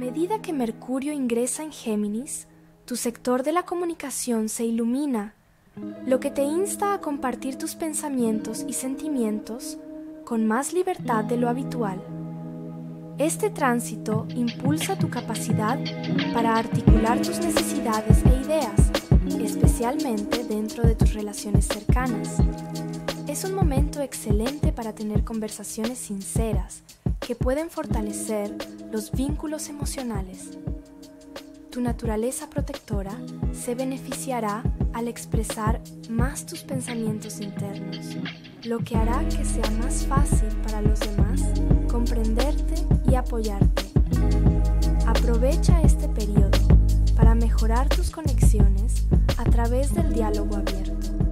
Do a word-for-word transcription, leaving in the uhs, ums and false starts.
medida que Mercurio ingresa en Géminis, tu sector de la comunicación se ilumina, lo que te insta a compartir tus pensamientos y sentimientos con más libertad de lo habitual. Este tránsito impulsa tu capacidad para articular tus necesidades e ideas, especialmente dentro de tus relaciones cercanas. Es un momento excelente para tener conversaciones sinceras que pueden fortalecer los vínculos emocionales. Tu naturaleza protectora se beneficiará al expresar más tus pensamientos internos, lo que hará que sea más fácil para los demás comprenderte y apoyarte. Aprovecha este periodo para mejorar tus conexiones a través del diálogo abierto.